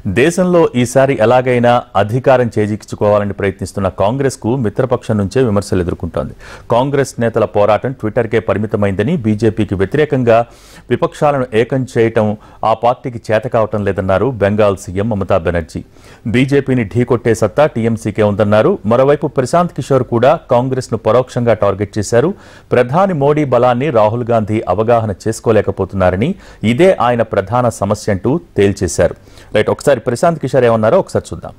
దేశంలో ఈసారి ఎలాగైనా అధికారం చేజిక్కించుకోవాలని ప్రయత్నిస్తున్న కాంగ్రెస్ కు మిత్రపక్షం నుంచే విమర్శలు ఎదుర్కొంటోంది. కాంగ్రెస్ నేతల పోరాటం ట్విట్టర్కే పరిమితమైందని, బీజేపీకి వ్యతిరేకంగా విపక్షాలను ఏకం చేయటం ఆ పార్టీకి చేత కావటం లేదన్నారు బెంగాల్ సీఎం మమతా బెనర్జీ. బీజేపీని ఢీకొట్టే సత్తా టీఎంసీకే ఉందన్నారు. మరోవైపు ప్రశాంత్ కిషోర్ కూడా కాంగ్రెస్ ను పరోక్షంగా టార్గెట్ చేశారు. ప్రధాని మోడీ బలాన్ని రాహుల్ గాంధీ అవగాహన చేసుకోలేకపోతున్నారని, ఇదే ఆయన ప్రధాన సమస్య అంటూ తేల్చేశారు. రైట్, ఒకసారి ప్రశాంత్ కిషోర్ ఏమన్నారో ఒకసారి చూద్దాం.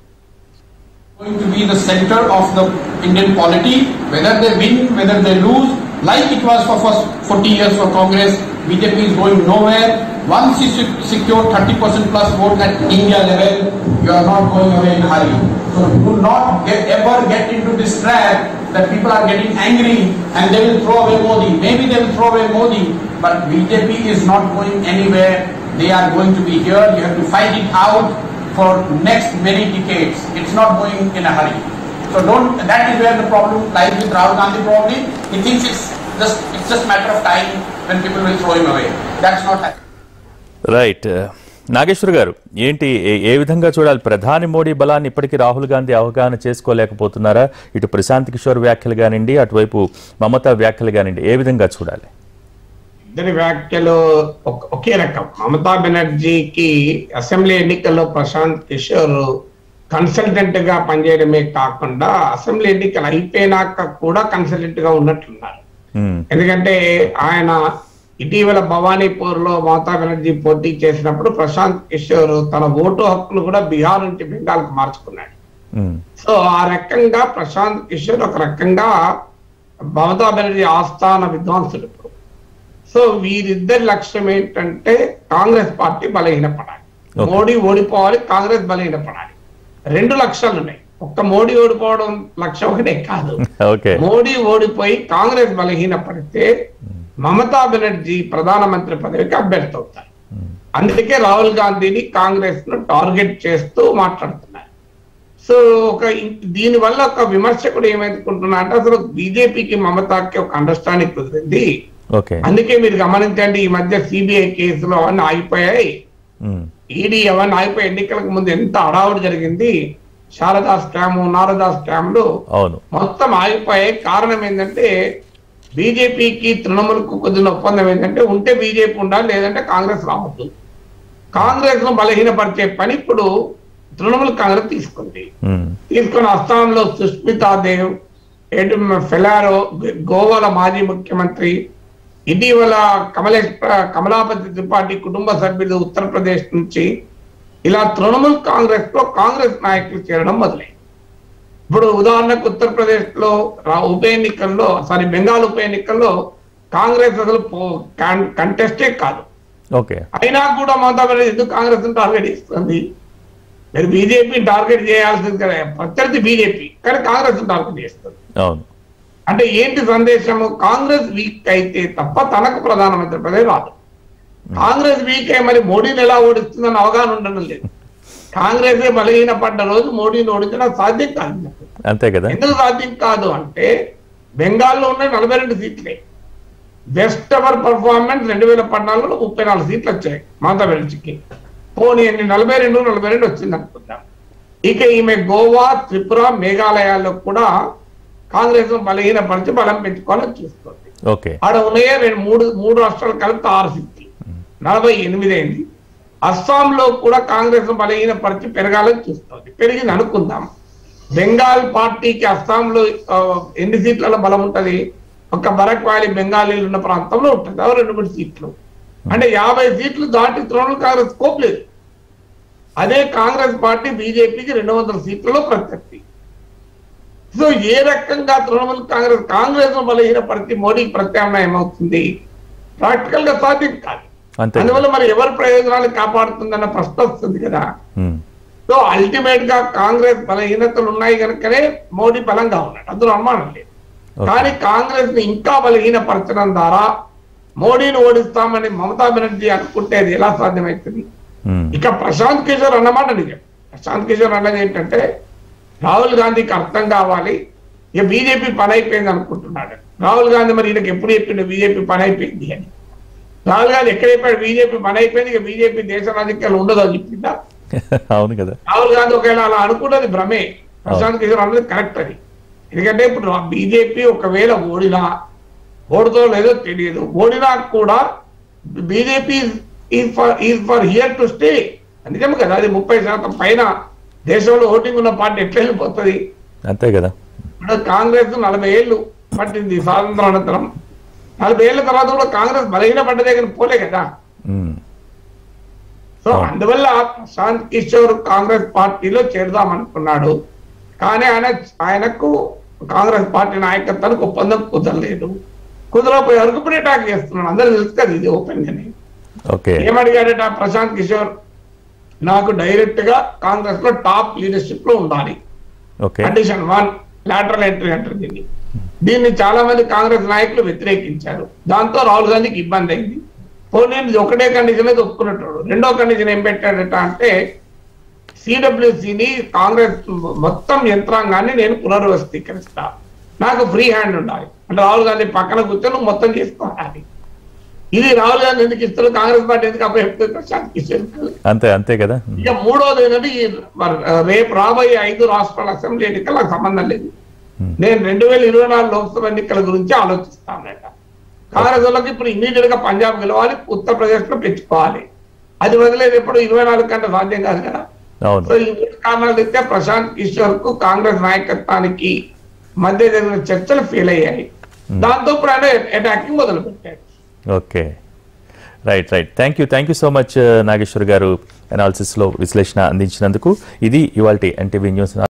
Going to be the center of the Indian polity, whether they win, whether they lose, like it was for first 40 years for Congress. BJP is going nowhere. Once you secure 30% plus vote at India level, you are not going away in a hurry. So do not ever get into this trap that people are getting angry and they will throw away Modi. Maybe they will throw away Modi, but BJP is not going anywhere. They are going to be here. You have to fight it out for next many decades. It's not going in a hurry. So that is where the problem lies with Rahul Gandhi probably. He thinks it's just matter of time when people will throw him away. That's not happening. Right, Nageshwar garu ఏంటి ఏ విధంగా చూడాలి? ప్రధాని మోడీ బలాన్ని ఇప్పటికీ రాహుల్ గాంధీ అవగాహన చేసుకోలేకపోతున్నారా? ఇటు ప్రశాంత్ కిషోర్ వ్యాఖ్యలు కానివ్వండి, అటువైపు మమతా వ్యాఖ్యలు కానివ్వండి, ఏ విధంగా చూడాలి? ఇద్దరి వ్యాఖ్యలు ఒకే రకం. మమతా బెనర్జీకి అసెంబ్లీ ఎన్నికల్లో ప్రశాంత్ కిషోర్ కన్సల్టెంట్ గా పనిచేయడమే కాకుండా అసెంబ్లీ ఎన్నికలు అయిపోయినాక కూడా కన్సల్టెంట్ గా ఉన్నట్లున్నారు. ఎందుకంటే ఆయన ఇటీవల భవానీపూర్ లో మమతా బెనర్జీ పోటీ చేసినప్పుడు ప్రశాంత్ కిషోర్ తన ఓటు హక్కును కూడా బీహార్ నుంచి బెంగాల్ కు మార్చుకున్నాడు. సో ఆ రకంగా ప్రశాంత్ కిషోర్ ఒక రకంగా మమతా బెనర్జీ ఆస్థాన విద్వాంసుడు. సో వీరిద్దరి లక్ష్యం ఏంటంటే కాంగ్రెస్ పార్టీ బలహీనపడాలి, మోడీ ఓడిపోవాలి, కాంగ్రెస్ బలహీనపడాలి. రెండు లక్ష్యాలు ఉన్నాయి. ఒక్క మోడీ ఓడిపోవడం లక్ష్యం ఒకటే కాదు. మోడీ ఓడిపోయి కాంగ్రెస్ బలహీనపడితే మమతా బెనర్జీ ప్రధానమంత్రి పదవికి అభ్యర్థి అవుతారు. అందుకే రాహుల్ గాంధీని కాంగ్రెస్ ను టార్గెట్ చేస్తూ మాట్లాడుతున్నారు. సో దీనివల్ల ఒక విమర్శకుడు ఏమనుకుంటున్నా అంటే అసలు బీజేపీకి మమతాకి ఒక అండర్స్టాండింగ్ కుదిరింది. అందుకే మీరు గమనించండి, ఈ మధ్య సిబిఐ కేసులు అవన్నీ ఆగిపోయాయి, ఈడీ అవన్నీ ఆగిపోయి ఎన్నికలకు ముందు ఎంత హడావుడి జరిగింది. శారదా స్కామ్, నారదా స్కామ్లు మొత్తం ఆగిపోయాయి. కారణం ఏంటంటే బీజేపీకి తృణమూల్కు కుదిరిన ఒప్పందం ఏంటంటే ఉంటే బీజేపీ ఉండాలి, లేదంటే కాంగ్రెస్ రావద్దు. కాంగ్రెస్ ను బలహీనపరిచే పని ఇప్పుడు తృణమూల్ కాంగ్రెస్ తీసుకుని అస్సాంలో సుష్మితా దేవ్, ఫెలారో, గోవాల మాజీ ముఖ్యమంత్రి, ఇటీవల కమలాపతి త్రిపాఠి కుటుంబ సభ్యులు ఉత్తరప్రదేశ్ నుంచి, ఇలా తృణమూల్ కాంగ్రెస్ లో కాంగ్రెస్ నాయకులు చేరడం మొదలైంది. ఇప్పుడు ఉదాహరణకు ఉత్తరప్రదేశ్ లో బెంగాల్ ఉప ఎన్నికల్లో కాంగ్రెస్ అసలు కంటెస్టే కాదు. అయినా కూడా మమతా బెనర్జీ ఎందుకు కాంగ్రెస్ టార్గెట్ ఇస్తుంది? మీరు బీజేపీ టార్గెట్ చేయాల్సింది కదా, ప్రత్యర్థి బీజేపీ, కానీ కాంగ్రెస్ టార్గెట్ చేస్తుంది. అంటే ఏంటి సందేశము? కాంగ్రెస్ వీక్ అయితే తప్ప తనకు ప్రధానమంత్రి పదవి రాదు. కాంగ్రెస్ వీక్ అయి మరి మోడీని ఎలా ఓడిస్తుందని అవగాహన ఉండడం లేదు. కాంగ్రెస్ బలహీనపడ్డ రోజు మోడీని ఓడించడం సాధ్యం కాదు. అంతే కదా. ఎందుకు సాధ్యం కాదు అంటే బెంగాల్లో ఉన్న 42 సీట్లే. బెస్ట్ ఎవర్ పర్ఫార్మెన్స్ 2014లో 34 సీట్లు వచ్చాయి మమతా బెనర్జీకి. పోనీ 42 వచ్చింది అనుకుందాం. ఇక ఈమె గోవా, త్రిపుర, మేఘాలయాల్లో కూడా కాంగ్రెస్ బలహీనపరిచి బలం పెంచుకోవాలని చూస్తుంది. ఆడ ఉన్నాయే మూడు రాష్ట్రాలు కలిపి 6 సీట్లు, 48 అయింది. అస్సాంలో కూడా కాంగ్రెస్ బలహీనపరిచి పెరగాలని చూస్తుంది. పెరిగింది అనుకుందాం. బెంగాల్ పార్టీకి అస్సాంలో ఎన్ని సీట్లలో బలం ఉంటది? ఒక బరక్ వ్యాలీ బెంగాలీలు ఉన్న ప్రాంతంలో ఉంటుంది, 2-3 సీట్లు. అంటే 50 సీట్లు దాటి తృణమూల్ కాంగ్రెస్ స్కోప్ లేదు. అదే కాంగ్రెస్ పార్టీ బీజేపీకి 200 సీట్లలో ప్రత్యర్థి. సో ఏ రకంగా తృణమూల్ కాంగ్రెస్ ను బలహీనపరిచి మోడీకి ప్రత్యామ్నాయం అవుతుంది? ప్రాక్టికల్ గా సాధ్యం కాదు. అందువల్ల మరి ఎవరి ప్రయోజనాలు కాపాడుతుందన్న ప్రశ్న వస్తుంది కదా. సో అల్టిమేట్ గా కాంగ్రెస్ బలహీనతలు ఉన్నాయి కనుకనే మోడీ బలంగా ఉన్నాడు, అందులో అనుమానం లేదు. కానీ కాంగ్రెస్ ని ఇంకా బలహీనపరచడం ద్వారా మోడీని ఓడిస్తామని మమతా బెనర్జీ అనుకుంటే అది ఎలా సాధ్యమవుతుంది? ఇక ప్రశాంత్ కిషోర్ అన్నమాట నిజం. ప్రశాంత్ కిషోర్ అన్నది ఏంటంటే రాహుల్ గాంధీకి అర్థం కావాలి, ఇక బీజేపీ పని అయిపోయింది అనుకుంటున్నాడు. రాహుల్ గాంధీ మరి ఈయనకి ఎప్పుడు చెప్పిండు బీజేపీ పని అయిపోయింది అని? రాహుల్ గాంధీ ఎక్కడ చెప్పాడు బీజేపీ పని అయిపోయింది, ఇక బీజేపీ దేశ రాజకీయాలు ఉండదు అని చెప్పిందా? అవును కదా. రాహుల్ గాంధీ ఒకవేళ అలా అనుకున్నది భ్రమే, ప్రశాంత్ కిషోర్ అన్నది కరెక్ట్ అది. ఎందుకంటే ఇప్పుడు బీజేపీ ఒకవేళ ఓడుతో లేదో తెలియదు, ఓడినా కూడా BJP is for here to stay. నిజం కదా, అది 30% పైన దేశంలో ఓటింగ్ ఉన్న పార్టీ ఎట్లా వెళ్ళిపోతుంది? అంతే కదా. ఇప్పుడు కాంగ్రెస్ 40 ఏళ్ళు పట్టింది స్వాతంత్రం అనంతరం, 40 ఏళ్ళ తర్వాత కూడా కాంగ్రెస్ బలహీన పడ్డదే కానీ పోలే కదా. సో అందువల్ల ప్రశాంత్ కిషోర్ కాంగ్రెస్ పార్టీలో చేరుదామనుకున్నాడు, కానీ ఆయనకు కాంగ్రెస్ పార్టీ నాయకత్వానికి ఒప్పందం కుదరలేదు. కుదరపోయే వరకు ఇప్పుడు అటాక్ చేస్తున్నాడు. అందరూ తెలుసు కదా ఇది ఓపెన్ గానే. ఏమడిగాడట ప్రశాంత్ కిషోర్, నాకు డైరెక్ట్ గా కాంగ్రెస్ లో టాప్ లీడర్షిప్ లో ఉండాలి. కండిషన్ 1 లాటరల్ ఎంట్రీ అంటారు దీన్ని చాలా మంది కాంగ్రెస్ నాయకులు వ్యతిరేకించారు. దాంతో రాహుల్ గాంధీకి ఇబ్బంది అయింది. పోనీ ఒకటే కండిషన్ అయితే ఒప్పుకున్నట్టు, రెండో కండిషన్ ఏం పెట్టాడట అంటే సిడబ్ల్యూసిని కాంగ్రెస్ మొత్తం యంత్రాంగాన్ని నేను పునర్వ్యవస్థీకరిస్తా, నాకు ఫ్రీ హ్యాండ్ ఉండాలి. అంటే రాహుల్ గాంధీ పక్కన కూర్చొని మొత్తం చేసుకోవాలి. ఇది రాహుల్ గాంధీ ఎందుకు ఇస్తారు, కాంగ్రెస్ పార్టీ ఎందుకు అప్పచెప్తుంది ప్రశాంత్ కిషోర్? అంతే కదా. ఇక మూడోది ఏంటంటే రేపు రాబోయే 5 రాష్ట్రాల అసెంబ్లీ ఎన్నికలు నాకు సంబంధం లేదు, నేను 2024 లోక్సభ ఎన్నికల గురించి ఆలోచిస్తానట. కాంగ్రెస్ వాళ్ళకి ఇప్పుడు ఇమీడియట్ గా పంజాబ్ గెలవాలి, ఉత్తరప్రదేశ్ లో పెంచుకోవాలి. అది వదిలేదు ఎప్పుడు 24 కంటే సాధ్యం కాదు కదా. సో ఈ 3 కారణాలు ఇస్తే ప్రశాంత్ కిషోర్ కు కాంగ్రెస్ నాయకత్వానికి మధ్య జరిగిన చర్చలు ఫెయిల్ అయ్యాయి. దాంతో ఇప్పుడు ఆయన అటాకింగ్ మొదలు పెట్టాడు. Okay, right. Thank you so much Nageshwar garu, analysis లో విశ్లేషణ అందించినందుకు. ఇది ఇవాల్టి ఎన్టీవీ న్యూస్.